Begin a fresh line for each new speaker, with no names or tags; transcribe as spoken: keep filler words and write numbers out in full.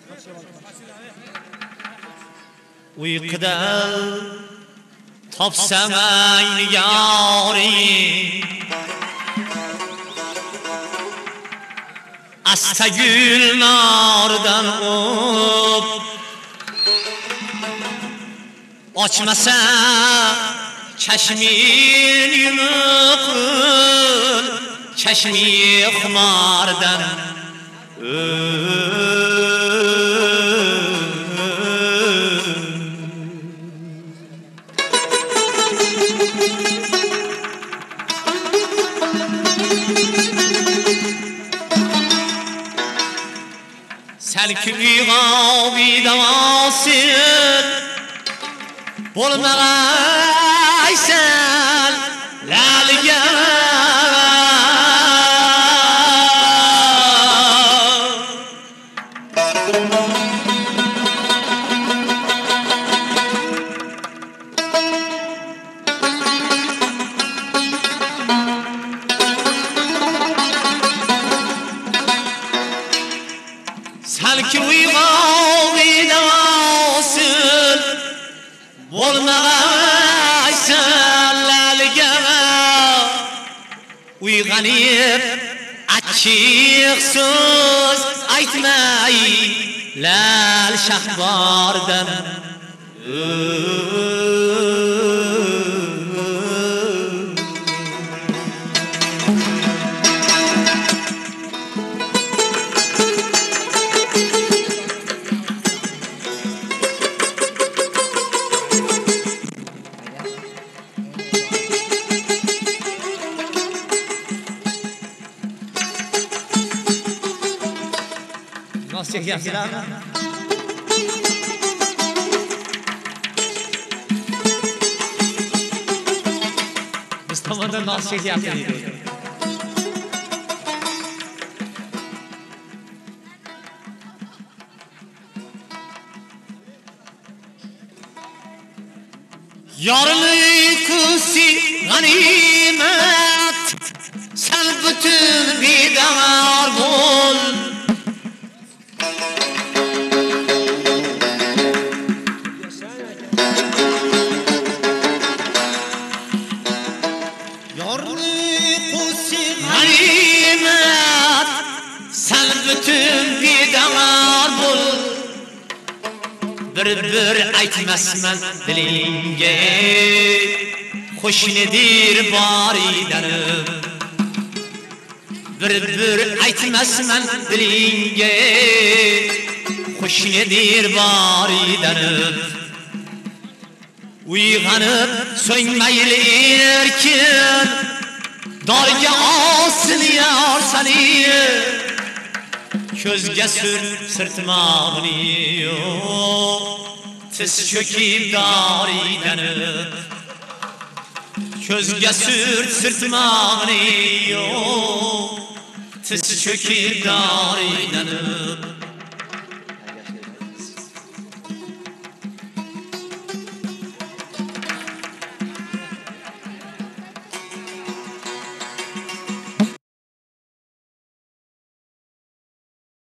uyquda topsam ayni yori asta gullardan o'p ochmasa chashmin yumuqul chashmi xumardan Selki uygabi davasın Bolmagaysan laliga Selki uygabi davasın Bolmagaysan laliga Uyg'onib achchiq so'z aytmay lal shahbordan Nasıl çekiyorsun? Biz tamamen nasıl çekiyorsun? Yarlı kusi ganimet sen bütün bidar bol Halimet sen bütün bidar bul Bir bir aytmasman dilingga Xushnidir baridanim Bir bir aytmasman dilingga Xushnidir baridanim Uyg'onib so'ngmayli erkin Darga olsin yor seni Ko'zga sur sirtmog'ini Tiz cho'kib doridanib Ko'zga sur sirtmog'ini Tiz cho'kib doridanib